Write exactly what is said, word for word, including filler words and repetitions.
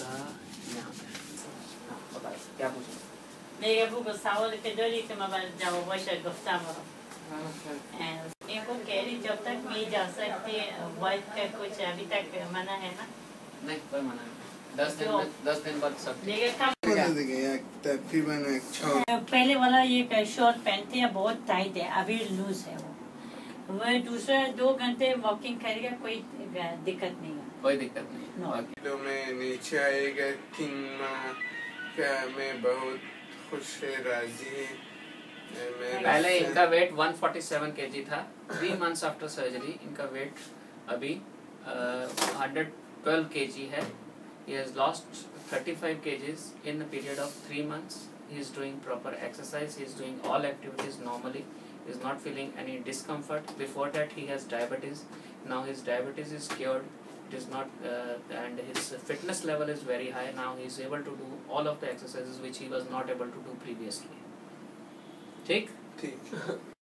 यहाँ पे हाँ बताइए क्या पूछें? Nega buku sawal ke dori ke mabal jawo washa guftamo. इनको कैरी जब तक नहीं जा सकती वाइफ का कुछ अभी तक मना है ना? नहीं कोई मना नहीं। दस दिन में दस दिन बाद सब पहले वाला ये शॉर्ट पैंट थे बहुत टाइट है, अभी लूज है वो। वह दूसरा दो घंटे वॉकिंग करेगा कोई दिक्कत नहीं है। कोई दिक्कत नहीं। तो मैं नीचे आएगा तीन माह का मैं बहुत खुश है, राजी है। पहले इनका वेट one forty-seven केजी था। थ्री मंथ्स आफ्टर सर्जरी इनका वेट अभी one hundred twelve केजी है। He has lost thirty-five kgs in a period of three months. He is doing proper exercise. He is doing all activities normally. He is not feeling any discomfort. Before that he has diabetes. Now his diabetes is cured. It is not uh, and his fitness level is very high. Now he is able to do all of the exercises which he was not able to do previously. ठीक? ठीक।